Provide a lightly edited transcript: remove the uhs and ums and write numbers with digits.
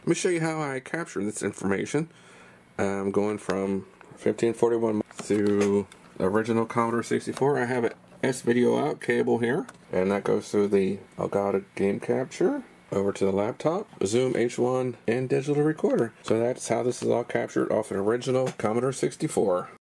Let me show you how I capture this information. I'm going from 1541 to original Commodore 64. I have an S-Video out cable here, and that goes through the Elgato Game Capture over to the laptop, Zoom H1, and digital recorder. So that's how this is all captured off an original Commodore 64.